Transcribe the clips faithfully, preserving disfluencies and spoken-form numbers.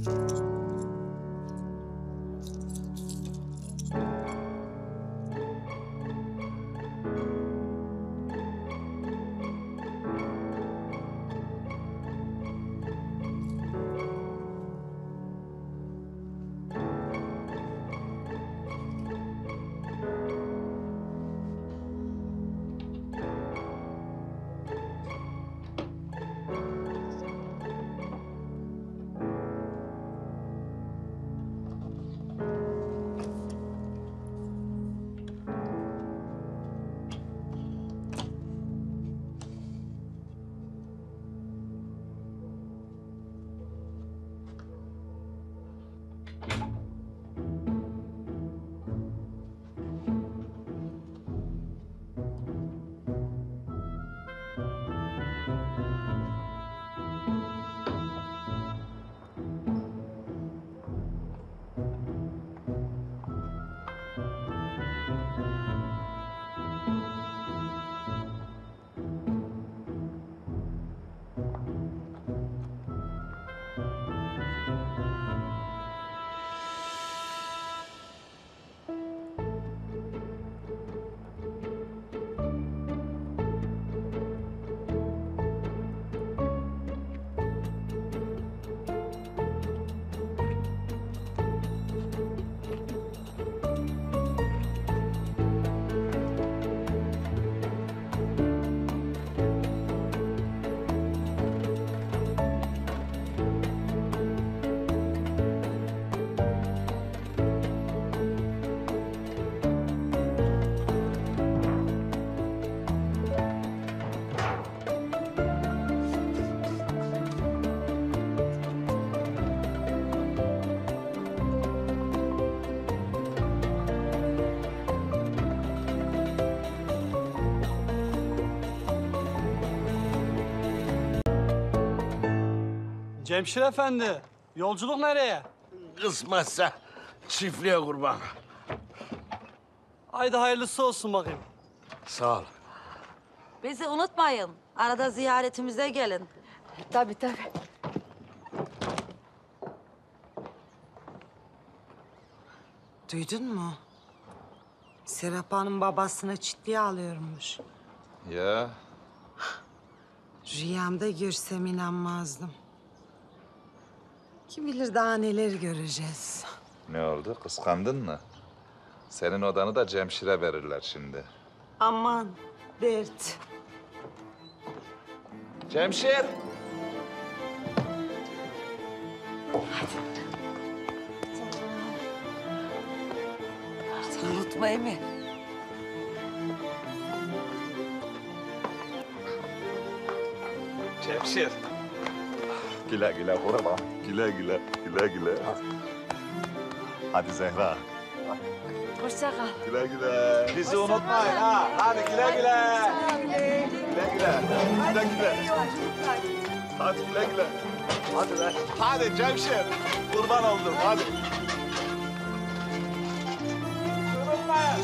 Cemşir Efendi, yolculuk nereye? Kısmetse çiftliğe kurban. Haydi hayırlısı olsun bakayım. Sağ ol. Bizi unutmayın. Arada ziyaretimize gelin. Tabii tabii. Duydun mu? Serap Hanım babasına çitliğe alıyormuş. Ya. Rüyamda görsem inanmazdım. Kim bilir daha neler göreceğiz. Ne oldu? Kıskandın mı? Senin odanı da Cemşir'e verirler şimdi. Aman dert. Cemşir! Unutmayı mı? Cemşir! Güle güle kurban. Güle güle, güle güle. Hadi Zehra. Hoşça kal. Güle güle. Bizi unutmayın ha. Hadi güle güle. Güle güle. Güle güle. Hadi güle güle. Hadi be. Hadi Cemşir. Kurban oldum. Hadi. Unutmayın.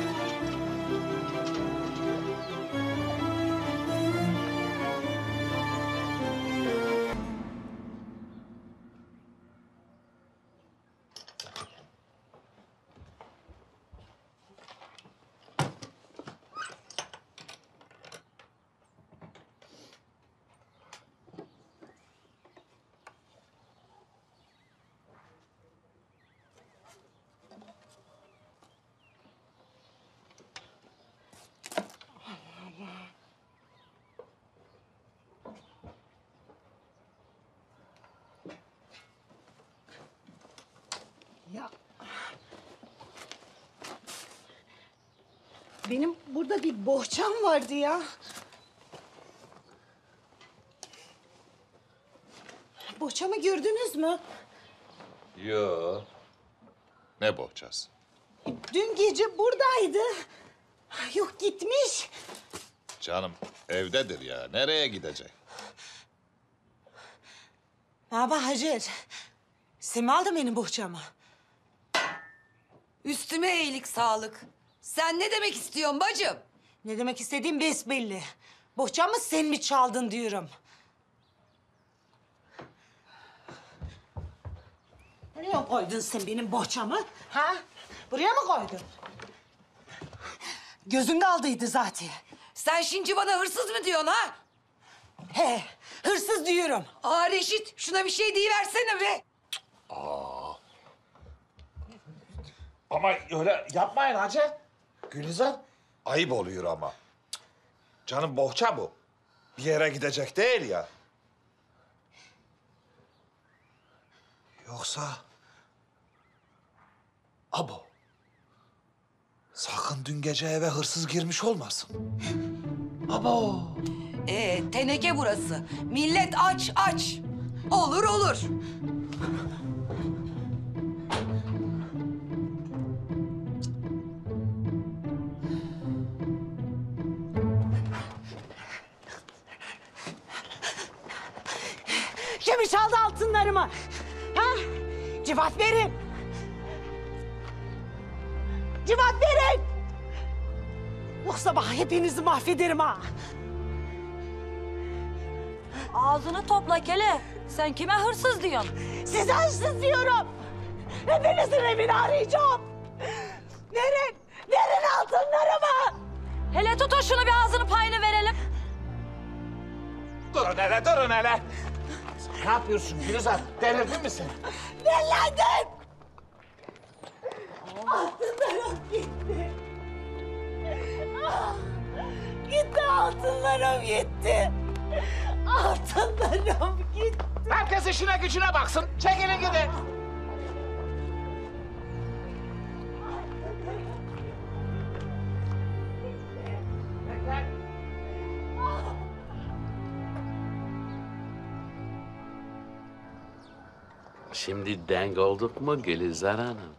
Ya. Benim burada bir bohçam vardı ya. Bohçamı gördünüz mü? Yo. Ne bohçası? Dün gece buradaydı. Yok gitmiş. Canım evdedir ya. Nereye gidecek? Baba Hacer. Sen mi aldın benim bohçamı? Üstüme iyilik sağlık. Sen ne demek istiyorsun bacım? Ne demek istediğim besbelli. Bohçamı sen mi çaldın diyorum. Buraya koydun sen benim bohçamı? Ha? Buraya mı koydun? Gözün kaldıydı zaten. Sen şimdi bana hırsız mı diyorsun ha? He, hırsız diyorum. Aa Reşit, şuna bir şey deyiversene be. Ama öyle yapmayın hacı. Gülizar, ayıp oluyor ama. Canım bohça bu. Bir yere gidecek değil ya. Yoksa... Abo. Sakın dün gece eve hırsız girmiş olmasın. Abo. Ee, teneke burası. Millet aç, aç. Olur, olur. Kim çaldı altınlarımı? Ha? Cevap verin. Cevap verin. Yoksa bak hepinizi mahvederim ha. Ağzını topla Kele. Sen kime hırsız diyorsun? Size hırsız diyorum. Hepinizin evini arayacağım. Verin, verin altınlarımı. Hele tutun şunu bir ağzını payını verelim. Durun hele, durun hele. Ne yapıyorsun Gülizar? Delirdin mi sen? Dellendim. Altınlarım gitti. Ah, gitti altınlarım gitti. Altınlarım gitti. Herkes işine gücüne baksın. Çekilin gidin. Şimdi denk olduk mu Gülizar Hanım?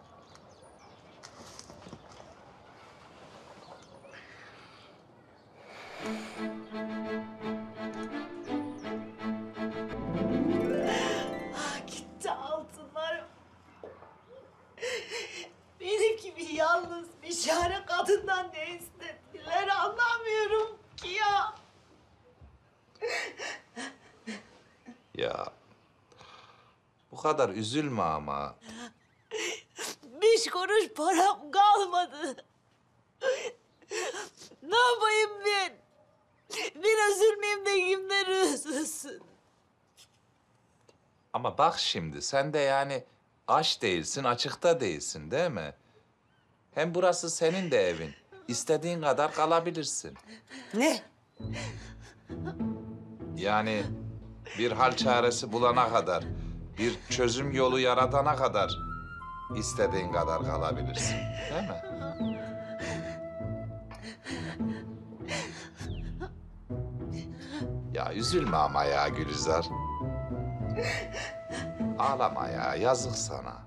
Gitti altınlarım. Benim gibi yalnız bir şare kadından ne istediler anlamıyorum ki ya. Ya bu kadar üzülme ama. Beş kuruş param kalmadı. Ne yapayım ben? Ben üzülmeyeyim de kimler üzülsün? Ama bak şimdi sen de yani aç değilsin, açıkta değilsin değil mi? Hem burası senin de evin. İstediğin kadar kalabilirsin. Ne? Yani bir hal çaresi bulana kadar, bir çözüm yolu yaratana kadar istediğin kadar kalabilirsin. Değil mi? Ya üzülme ama ya Gülizar. Ağlama ya, yazık sana.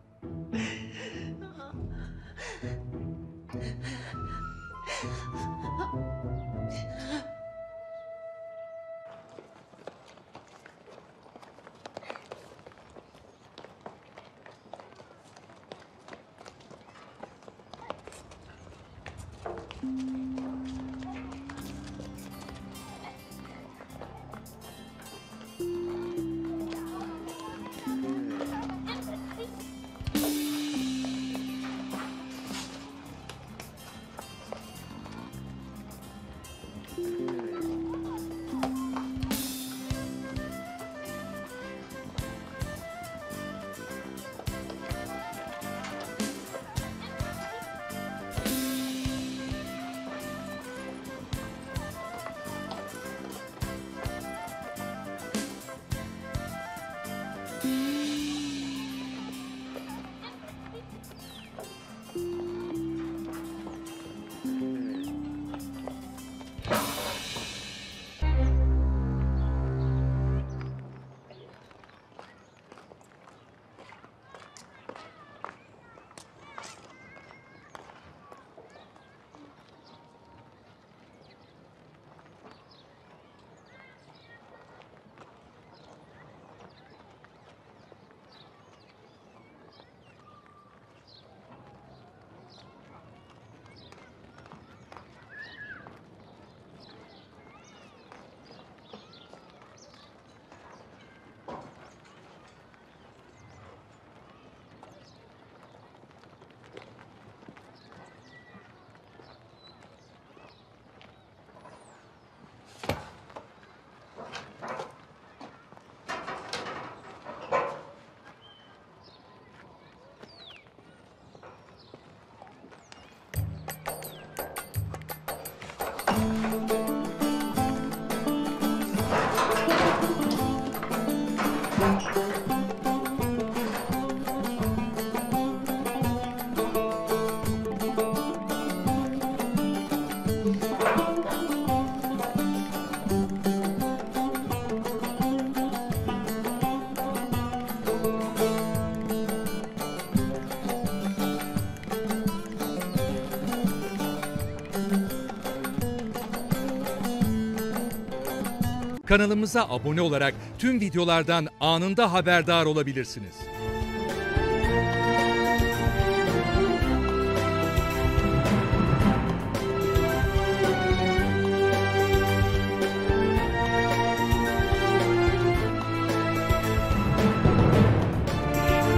Kanalımıza abone olarak tüm videolardan anında haberdar olabilirsiniz.